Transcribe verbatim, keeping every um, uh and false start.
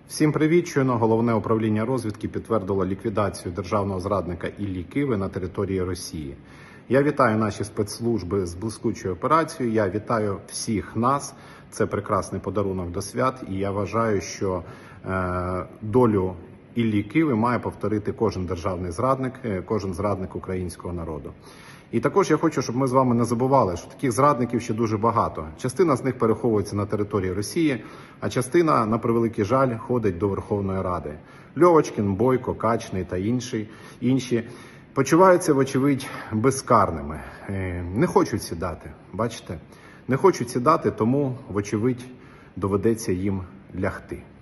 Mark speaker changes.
Speaker 1: Всім привіт! Щойно Головне управління розвідки підтвердило ліквідацію державного зрадника Іллі Киви на території Росії. Я вітаю наші спецслужби з блискучою операцією, я вітаю всіх нас. Це прекрасний подарунок до свят, і я вважаю, що е, долю Іллі Киви має повторити кожен державний зрадник, кожен зрадник українського народу. І також я хочу, щоб ми з вами не забували, що таких зрадників ще дуже багато. Частина з них переховується на території Росії, а частина, на превеликий жаль, ходить до Верховної Ради. Льовочкін, Бойко, Качний та інші, інші почуваються, вочевидь, безкарними. Не хочуть сідати, бачите? Не хочуть сідати, тому, вочевидь, доведеться їм лягти.